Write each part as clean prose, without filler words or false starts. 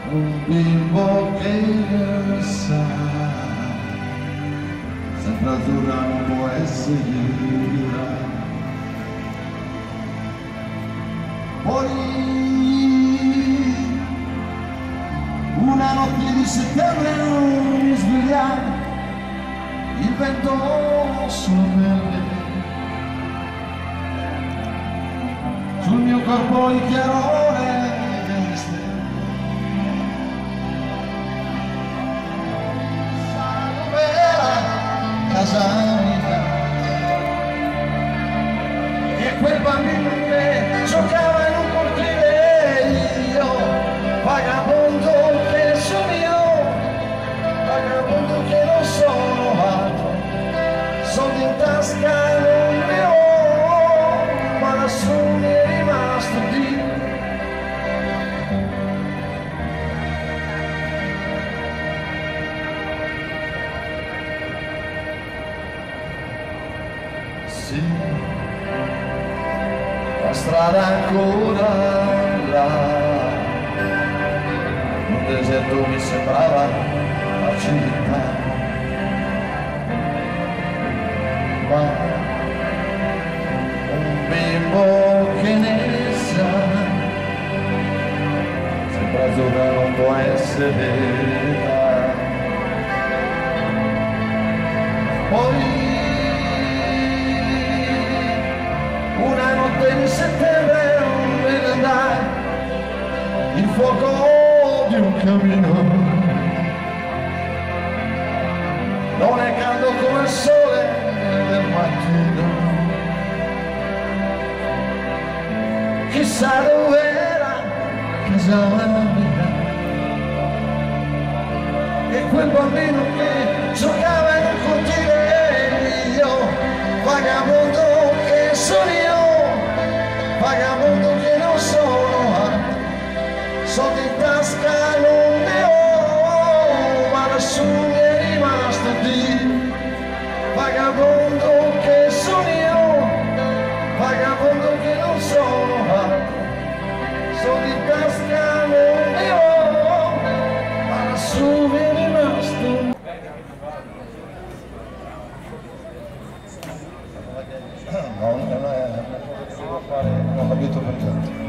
un bimbo che sa, sempre azzurra non può essere dura. Poi una notte di settembre mi svegliai, il vento solo per me, sul mio corpo il chiarore delle stelle. Casa mia, e quel bambino che giocava in un cortile, io vagabondo che sono io, vagabondo che non sono altro, soldi in tasca non ne ho, ma lassù mi è rimasto Dio. Sì, la strada ancora là, un deserto mi sembrava la città, ma un bimbo che ne sa, sempre azzurra non può essere verità. Poi una notte di settembre me ne andai, il fuoco di un camino non è caldo come il sole del mattino. Chissà dov'era casa mia, e quel bambino che giocava in un cortile, io vagabondo che sono io, vagabondo che non sono altro, soldi in tasca non ne ho, ma lassù mi è rimasto Dio. Vagabondo che sono io, vagabondo che non sono altro, soldi in tasca non ne ho, ma lassù mi è rimasto. No, non ho capito perché.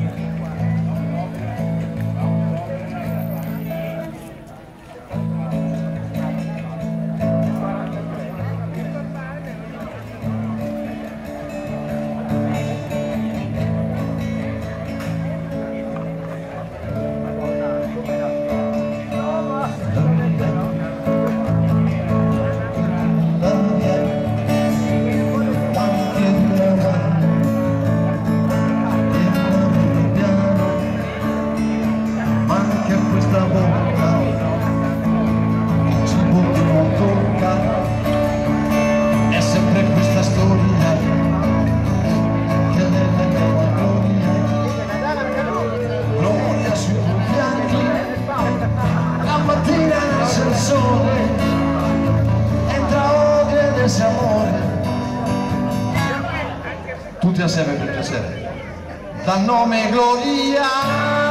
Tutti assieme per piacere. Dal nome Gloria.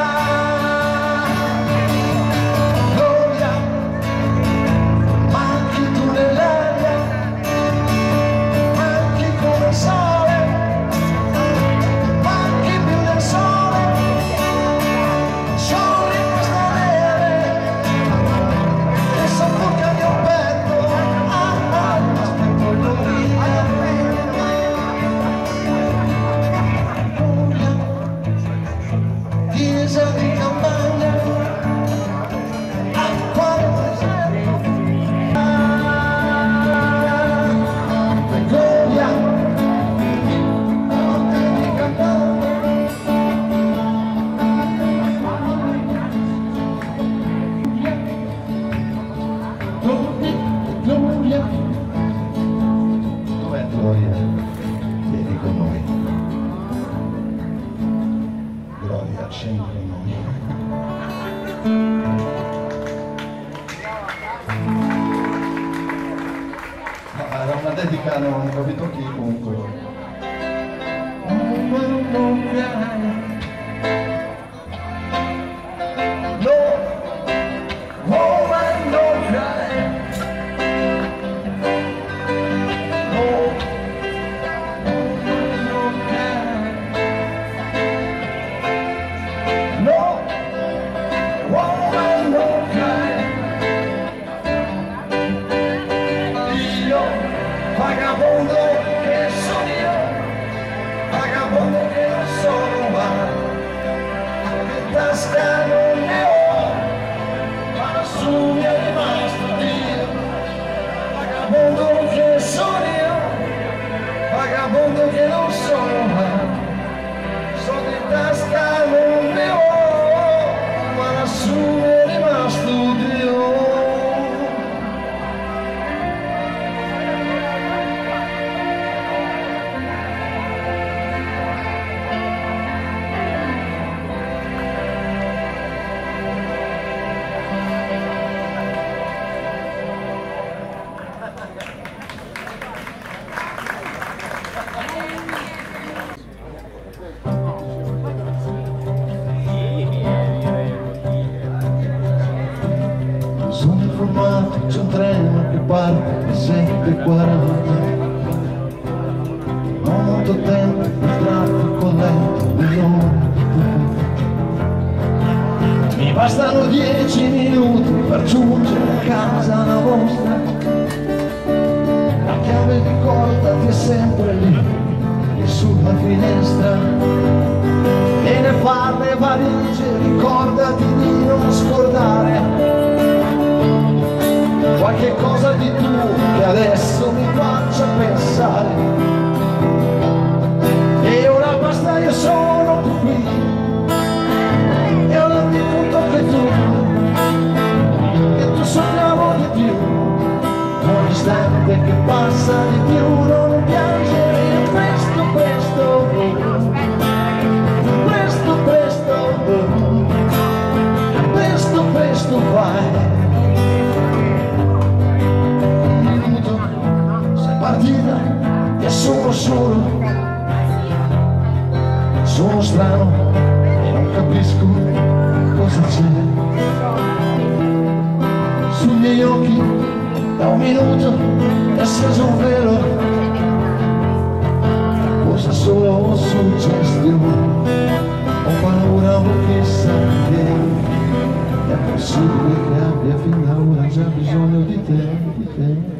Dov'è Gloria? Vieni con noi. Gloria, scendi con noi. Era una dedica, non ho capito chi comunque. No. vagabondo che sono io, vagabondo che non sono mai, in tasca non ne ho, ma lassù mi è rimasto Dio. Vagabondo che sono io, vagabondo che non sono mai, soldi in tasca non ne ho, ma lassù mi è rimasto Dio. Sono informato, c'è un treno che parte alle 7:40. Ho molto tempo, il traffico lento, le ore. Mi bastano 10 minuti per giungere a casa la vostra. La chiave ricordati è sempre lì, e sulla finestra. E ne parle valigie, ricordati di non scordare qualche cosa di tuo che adesso mi faccia pensare. E ora basta, io sono qui e ho l'antidoto che tu sognavo di più. Un istante che passa di più, non piangere, presto, presto, presto, presto, presto, presto vai. Partita e sono solo, sono strano e non capisco cosa c'è sui miei occhi. Da un minuto è sceso un velo, forse solo suggestione. Ho paura che sapere, è possibile che abbia fin da ora già bisogno di te, di te.